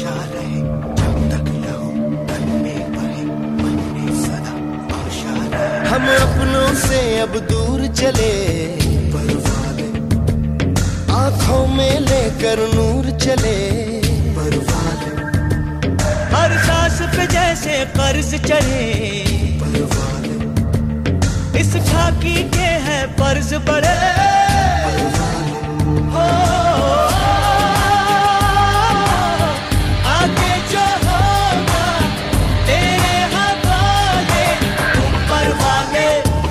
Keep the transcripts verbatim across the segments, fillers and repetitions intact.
आशा रहे जब तक लहू तन में बहे, मन में सदा आशा रहे। हम अपनों से अब दूर चले, परवाले आंखों में लेकर नूर चले, परवाले हर सांस पे जैसे कर्ज चढ़े, परवाले इस खाकी के है फर्ज बड़े, हो आगे जो होगा तेरे हवाले, ऊपर वाले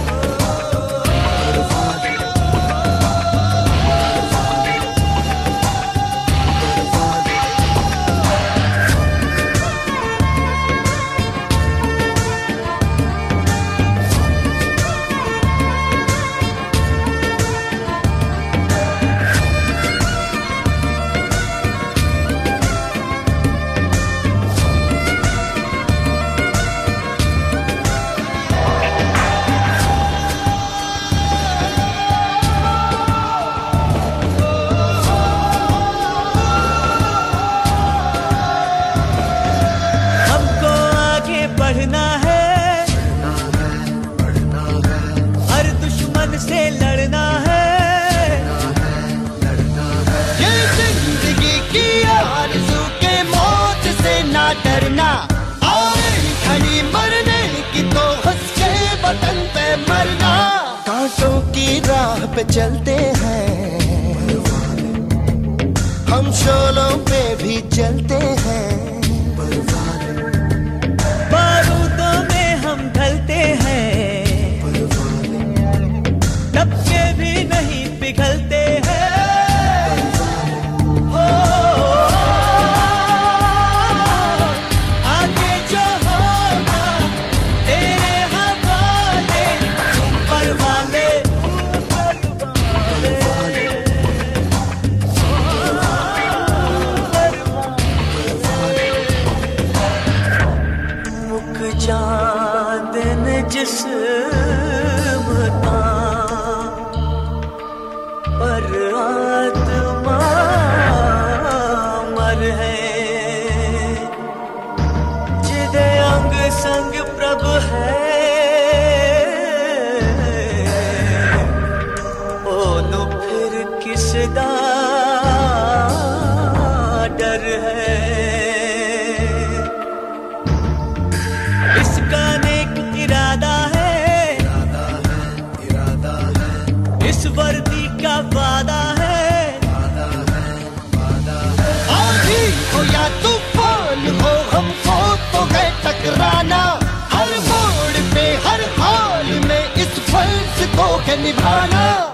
बढ़ना है, बढ़ना है, हर दुश्मन से लड़ना है, लड़ना है, ये जिंदगी की आरज़ू के मौत से ना डरना, और घड़ी मरने की तो हंस के वतन पे मरना। कांटों की राह पे चलते हैं, हम शोलों पे भी चलते हैं, बारूदों में हम ढलते हैं, टपके भी नहीं पिघलते हैं, हो आगे जो होगा तेरे हवाले, ऊपर वाले चांद ने जिस्म पर आत्मा मर है, जिदे अंग संग प्रभ है, ओनू फिर किसदा डर है। इसका नेक इरादा है, इरादा है, इरादा है, इस वर्दी का वादा है, वादा है, वादा है। आंधी हो या तूफान हो हमको तो है टकराना, हर मोड़ पे हर हाल में इस फर्ज को है निभाना।